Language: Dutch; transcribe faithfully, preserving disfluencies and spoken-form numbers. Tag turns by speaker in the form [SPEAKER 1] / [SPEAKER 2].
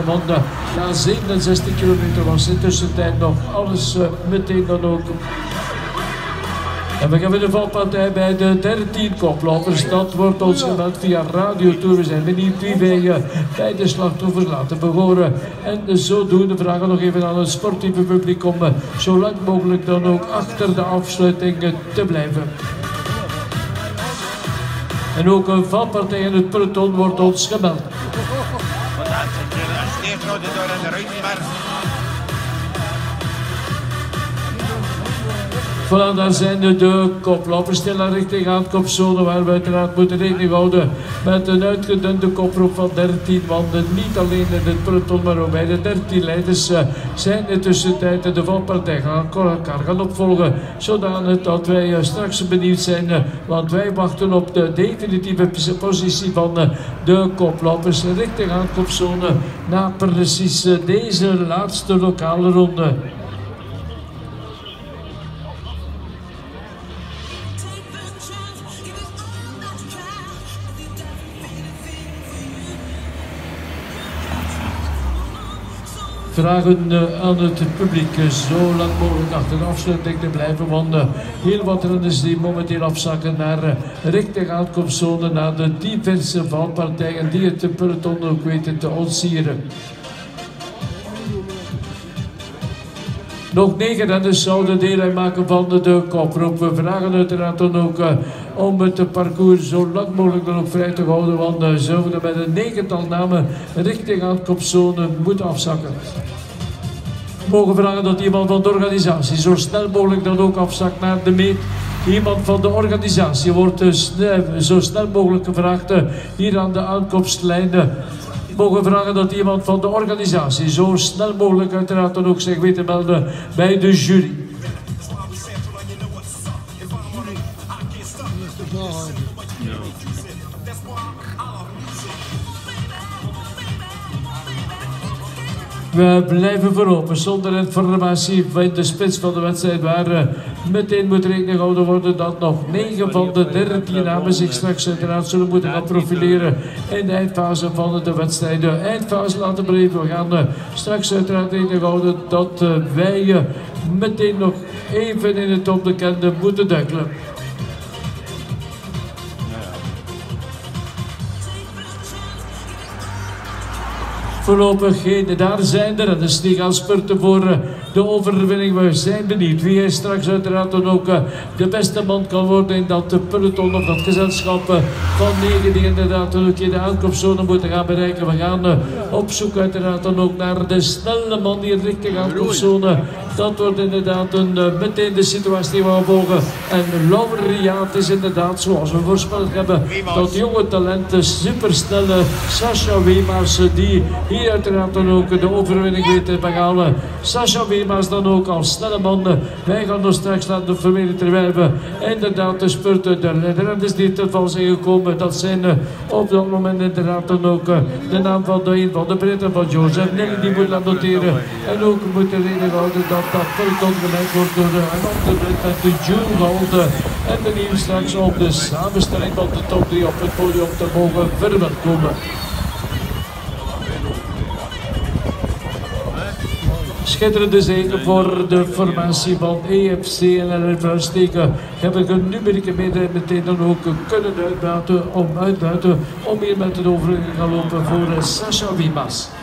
[SPEAKER 1] gewonnen. Na zevenenzestig kilometer was in tussentijd nog alles uh, meteen dan ook. En we gaan weer de valpartij bij de dertien koplopers. Dat wordt ons gemeld via Radio Tour. We zijn benieuwd wie wij uh, bij de slachtoffers laten behoren. En zodoende vragen we nog even aan het sportieve publiek om uh, zo lang mogelijk dan ook achter de afsluiting uh, te blijven. En ook een valpartij in het peloton wordt ons gemeld. Voilà, daar zijn de, de koplopers stilaan richting aankomstzone, waar we uiteraard moeten rekening houden met een uitgedunde koproep van dertien wanden. Niet alleen in het peloton, maar ook bij de dertien leiders uh, zijn in tussentijd de valpartij gaan elkaar gaan opvolgen. Zodanig dat wij uh, straks benieuwd zijn, uh, want wij wachten op de definitieve positie van uh, de koplopers richting aankomstzone na precies uh, deze laatste lokale ronde. Vragen uh, aan het publiek uh, zo lang mogelijk achter de afsluiting te blijven, want uh, heel wat renners die momenteel afzakken naar uh, richting aankomstzone, naar de diverse valpartijen die het peloton ook weten te ontsieren. Nog negen renners zouden deel uitmaken van de koproep. We vragen uiteraard dan ook uh, om het parcours zo lang mogelijk dan ook vrij te houden, want uh, zouden we met een negental namen richting aankomstzone moeten afzakken. We mogen vragen dat iemand van de organisatie zo snel mogelijk dan ook afzakt naar de meet. Iemand van de organisatie wordt uh, snel, zo snel mogelijk gevraagd uh, hier aan de aankomstlijn. Uh, mogen vragen dat iemand van de organisatie zo snel mogelijk uiteraard dan ook zich weet te melden bij de jury. We blijven voorop zonder informatie van de spits van de wedstrijd, waar uh, meteen moet rekening gehouden worden dat nog negen van de dertien namen zich straks uiteraard zullen moeten gaan profileren in de eindfase van de wedstrijd. De eindfase laten beleven. We gaan uh, straks uiteraard rekening houden dat uh, wij uh, meteen nog even in het onbekende moeten duikelen. Voorlopig geen, daar zijn de renners die gaan spurten voor de overwinning. We zijn benieuwd wie hij straks uiteraard dan ook de beste man kan worden in dat peloton of dat gezelschap van negen die inderdaad dan ook in de aankomstzone moeten gaan bereiken. We gaan op zoek uiteraard dan ook naar de snelle man die in richting aankomstzone. Dat wordt inderdaad een, meteen de situatie die we volgen. En laureaat is inderdaad, zoals we voorspeld hebben, dat jonge talent, supersnelle Sascha Wemaers, die hier uiteraard dan ook de overwinning weet te behalen. Sascha Wemaers dan ook als snelle man. Wij gaan nog straks laten vermijden terwijl we inderdaad de spurten, de renners die ter val zijn gekomen. Dat zijn op dat moment inderdaad dan ook de naam van de een van de Britten, van Joseph Nelly, die moet laten noteren. En ook moeten rekening houden dat dat peloton geleid wordt door een andere Brit met de June Gold. En de nieuw straks op de samenstelling van de top drie op het podium te mogen verwelkomen. Schitterende zege voor de formatie van E F C en Vuilsteken. Hebben een numerieke meerderheid meteen dan ook kunnen uitbuiten om uitbuiten om hier met de overwinning te gaan lopen voor Sascha Wemaers.